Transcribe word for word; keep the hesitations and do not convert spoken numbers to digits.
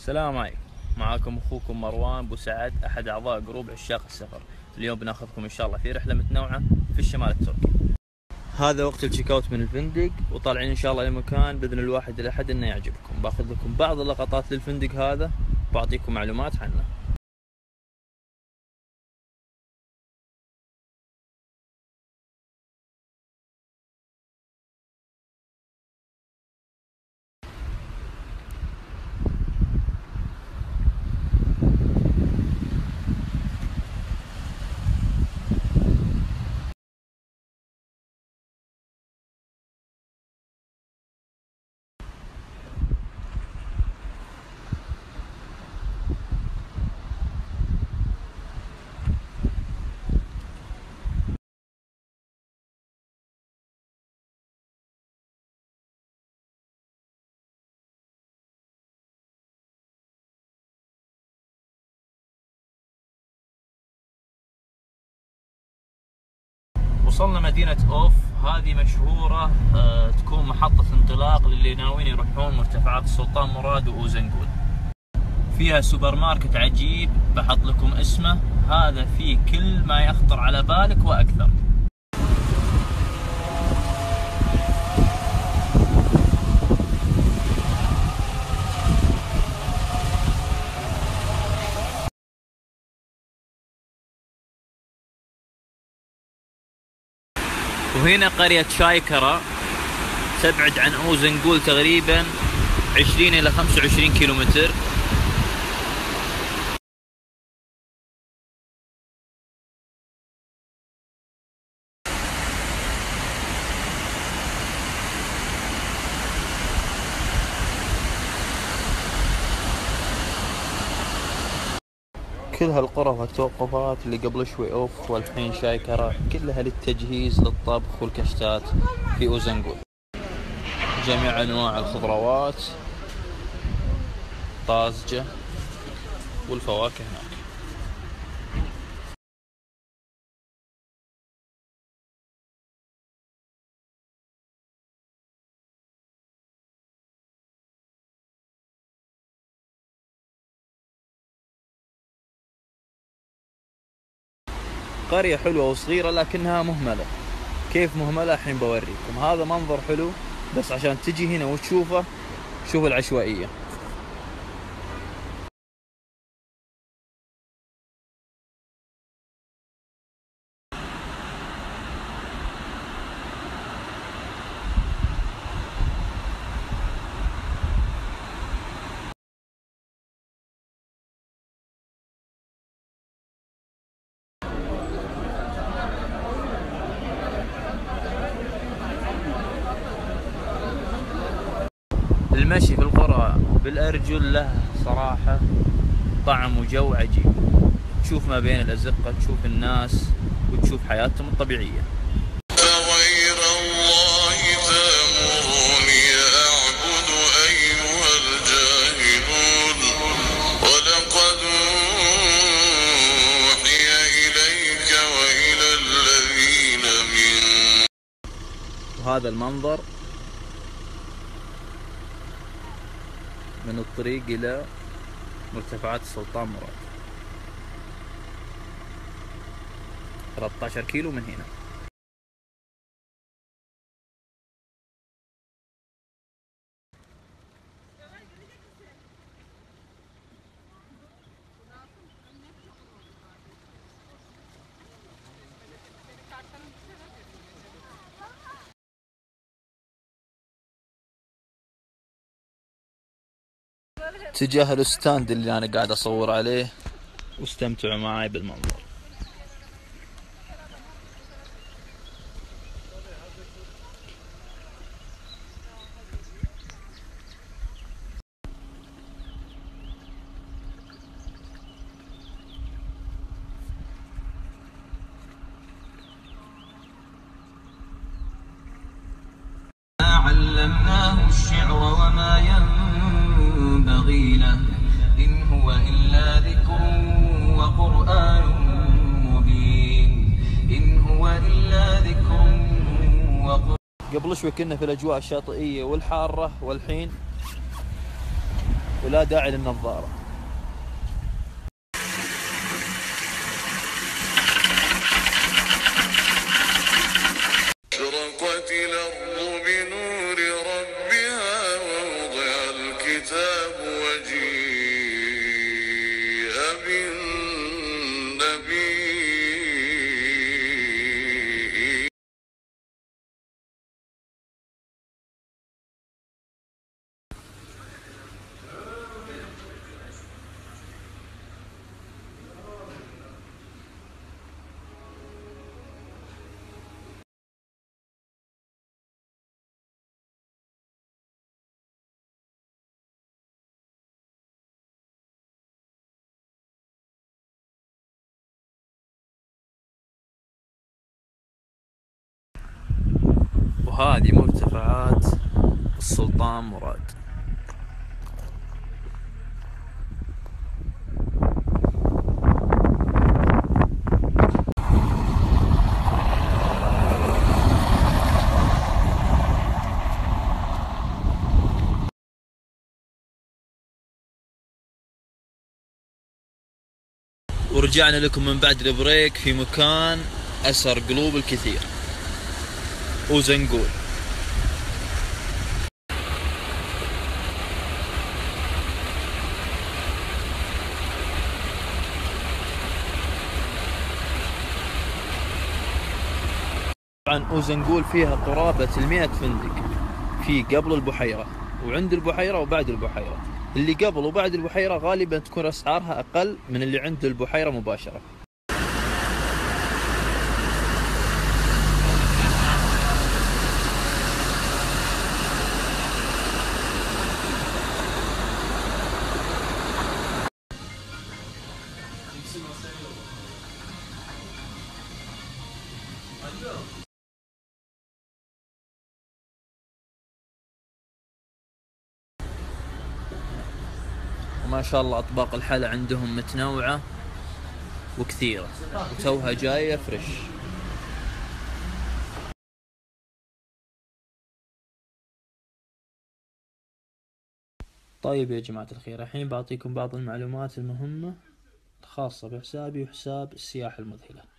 السلام عليكم، معاكم اخوكم مروان بو سعد احد اعضاء جروب عشاق السفر. اليوم بناخذكم ان شاء الله في رحله متنوعه في الشمال التركي. هذا وقت التشيك اوت من الفندق وطالعين ان شاء الله لمكان باذن الواحد الاحد انه يعجبكم. باخذ لكم بعض اللقطات للفندق هذا وبعطيكم معلومات عنه. وصلنا مدينة أوف. هذه مشهورة أه تكون محطة انطلاق للي ناويين يروحون مرتفعات السلطان مراد وأوزنجول. فيها سوبر ماركت عجيب بحط لكم اسمه، هذا فيه كل ما يخطر على بالك وأكثر. وهنا قرية شايكرا تبعد عن أوزنجول تقريبا عشرين إلى خمسة وعشرين كيلومتر. كل هالقرى والتوقفات اللي قبل شوي أوف والحين شايكرا كلها للتجهيز للطبخ والكشتات في أوزنجول. جميع أنواع الخضروات طازجة والفواكه هناك. قرية حلوة وصغيرة لكنها مهملة. كيف مهملة؟ الحين بوريكم. هذا منظر حلو بس عشان تجي هنا وتشوفه شوف العشوائية. المشي في القرى بالأرجل له صراحة طعم وجو عجيب. تشوف ما بين الأزقة، تشوف الناس وتشوف حياتهم الطبيعية. فغير الله تأمروني أعبد أيها الجاهلون ولقد أوحي إليك وإلى الذين من. وهذا المنظر من الطريق إلى مرتفعات السلطان مراد، ثلاثة عشر كيلو من هنا. تجاهلوا الستاند اللي أنا قاعد أصور عليه واستمتعوا معي بالمنظر. علمناه الشعر وما ينبغي له إن هو إلا ذكر وقرآن مبين إن هو إلا ذكر وقرآن. قبل شوي كنا في الأجواء الشاطئية والحارة، والحين ولا داعي للنظارة. أشرقت الأرض بنور ربها ووضع الكتاب وجيء بالنبي. وهذه مرتفعات السلطان مراد. ورجعنا لكم من بعد البريك في مكان أسر قلوب الكثير، وزنقول. طبعا أوزنقول فيها قرابة المئة فندق، في قبل البحيرة وعند البحيرة وبعد البحيرة. اللي قبل وبعد البحيرة غالبا تكون أسعارها أقل من اللي عند البحيرة مباشرة. وما شاء الله أطباق الحلا عندهم متنوعة وكثيرة وتوها جاية فريش. طيب يا جماعة الخير، الحين بعطيكم بعض المعلومات المهمة الخاصة بحسابي وحساب السياحة المذهلة.